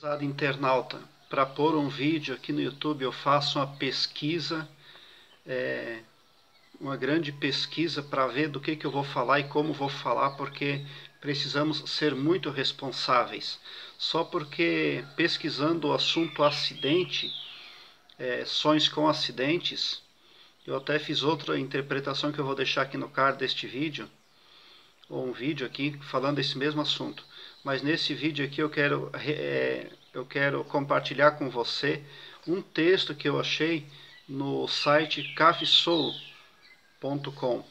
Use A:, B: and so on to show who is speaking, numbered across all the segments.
A: Prezado internauta, para pôr um vídeo aqui no YouTube eu faço uma pesquisa, uma grande pesquisa para ver do que eu vou falar e como vou falar, porque precisamos ser muito responsáveis. Só porque pesquisando o assunto acidente, sonhos com acidentes, eu até fiz outra interpretação que eu vou deixar aqui no card deste vídeo, ou um vídeo aqui falando desse mesmo assunto. Mas nesse vídeo aqui eu quero compartilhar com você um texto que eu achei no site cafesoul.com.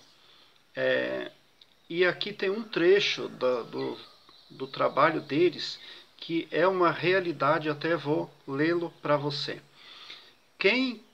A: E aqui tem um trecho do trabalho deles que é uma realidade, até vou lê-lo para você. Quem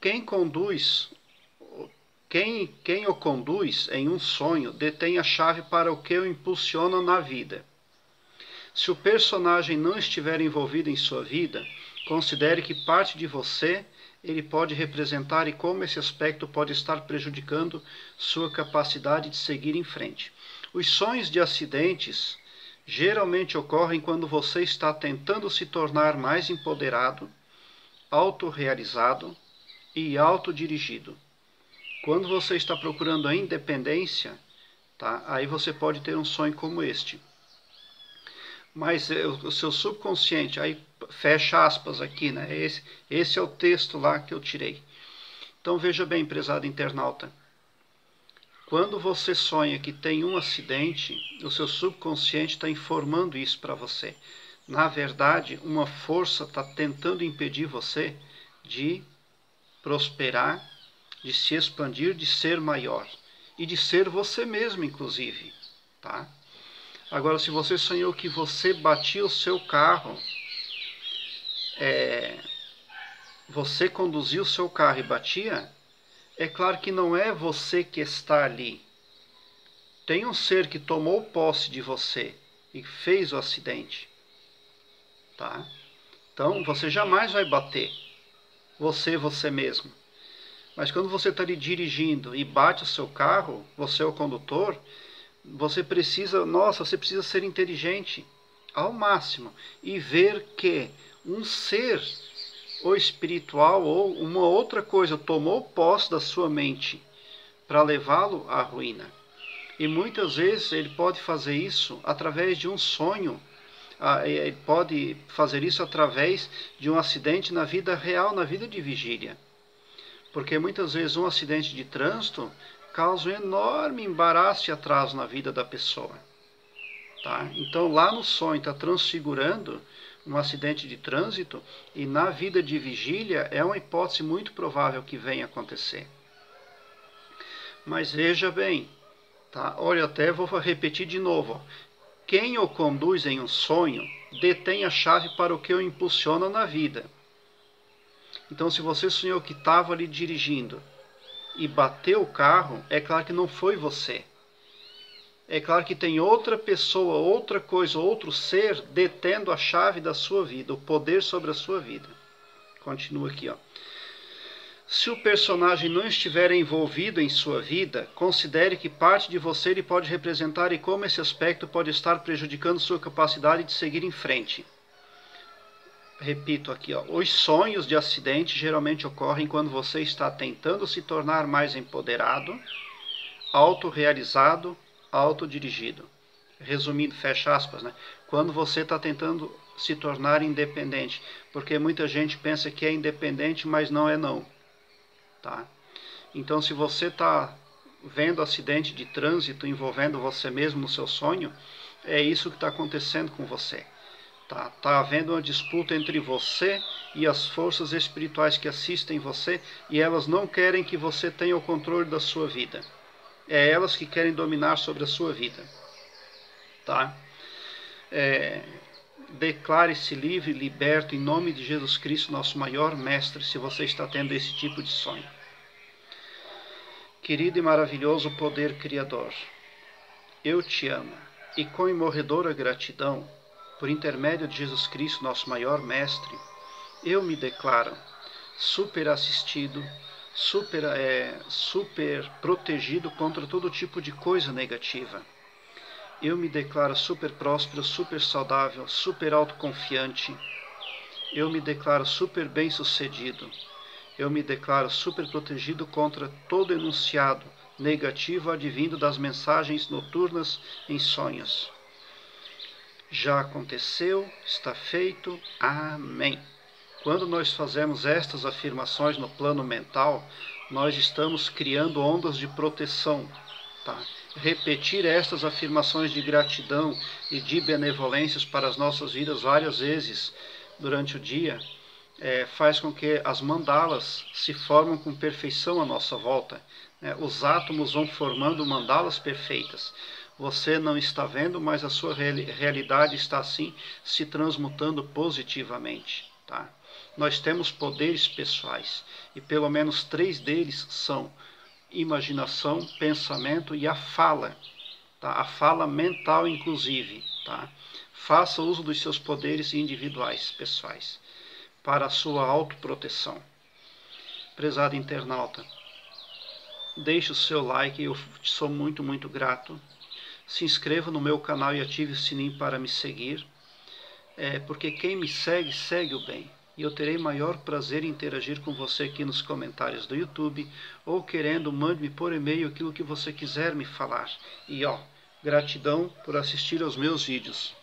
A: o conduz em um sonho detém a chave para o que o impulsiona na vida. Se o personagem não estiver envolvido em sua vida, considere que parte de você ele pode representar e como esse aspecto pode estar prejudicando sua capacidade de seguir em frente. Os sonhos de acidentes geralmente ocorrem quando você está tentando se tornar mais empoderado, autorrealizado e autodirigido. Quando você está procurando a independência, tá? Aí você pode ter um sonho como este. Mas o seu subconsciente, aí fecha aspas aqui, né? Esse é o texto lá que eu tirei. Então veja bem, prezado internauta. Quando você sonha que tem um acidente, o seu subconsciente está informando isso para você. Na verdade, uma força está tentando impedir você de prosperar, de se expandir, de ser maior. E de ser você mesmo, inclusive. Tá? Agora, se você sonhou que você batia o seu carro, você conduziu o seu carro e batia, é claro que não é você que está ali. Tem um ser que tomou posse de você e fez o acidente. Tá? Então, você jamais vai bater. Você mesmo. Mas quando você está ali dirigindo e bate o seu carro, você é o condutor, você precisa ser inteligente ao máximo e ver que um ser ou espiritual ou uma outra coisa tomou posse da sua mente para levá-lo à ruína. E muitas vezes ele pode fazer isso através de um sonho, ele pode fazer isso através de um acidente na vida real, na vida de vigília. Porque muitas vezes um acidente de trânsito causa um enorme embaraço e atraso na vida da pessoa. Tá? Então lá no sonho está transfigurando um acidente de trânsito e na vida de vigília é uma hipótese muito provável que venha acontecer. Mas veja bem, tá? Olha, até vou repetir de novo. Quem o conduz em um sonho detém a chave para o que o impulsiona na vida. Então se você sonhou que estava ali dirigindo e bateu o carro, é claro que não foi você. É claro que tem outra pessoa, outra coisa, outro ser detendo a chave da sua vida, o poder sobre a sua vida. Continua aqui, ó. Se o personagem não estiver envolvido em sua vida, considere que parte de você ele pode representar e como esse aspecto pode estar prejudicando sua capacidade de seguir em frente. Repito aqui, ó, os sonhos de acidente geralmente ocorrem quando você está tentando se tornar mais empoderado, autorrealizado, autodirigido. Resumindo, fecha aspas, né? Quando você está tentando se tornar independente, porque muita gente pensa que é independente, mas não é não. Tá? Então, se você está vendo acidente de trânsito envolvendo você mesmo no seu sonho, é isso que está acontecendo com você. Tá havendo uma disputa entre você e as forças espirituais que assistem você e elas não querem que você tenha o controle da sua vida. É elas que querem dominar sobre a sua vida. Tá? Declare-se livre, liberto em nome de Jesus Cristo, nosso maior mestre, se você está tendo esse tipo de sonho. Querido e maravilhoso poder criador, eu te amo e com imorredora gratidão, por intermédio de Jesus Cristo, nosso maior mestre, eu me declaro super assistido, super protegido contra todo tipo de coisa negativa. Eu me declaro super próspero, super saudável, super autoconfiante, Eu me declaro super bem-sucedido. Eu me declaro super protegido contra todo enunciado negativo advindo das mensagens noturnas em sonhos. Já aconteceu, está feito. Amém. Quando nós fazemos estas afirmações no plano mental, nós estamos criando ondas de proteção. Tá? Repetir estas afirmações de gratidão e de benevolências para as nossas vidas várias vezes durante o dia faz com que as mandalas se formem com perfeição à nossa volta. Os átomos vão formando mandalas perfeitas. Você não está vendo, mas a sua realidade está assim se transmutando positivamente. Tá? Nós temos poderes pessoais e pelo menos 3 deles são imaginação, pensamento e a fala. Tá? A fala mental, inclusive. Tá? Faça uso dos seus poderes individuais, pessoais, para a sua autoproteção. Prezado internauta, deixe o seu like, eu sou muito, muito grato. Se inscreva no meu canal e ative o sininho para me seguir, porque quem me segue, segue o bem. E eu terei maior prazer em interagir com você aqui nos comentários do YouTube, ou querendo, mande-me por e-mail aquilo que você quiser me falar. E gratidão por assistir aos meus vídeos.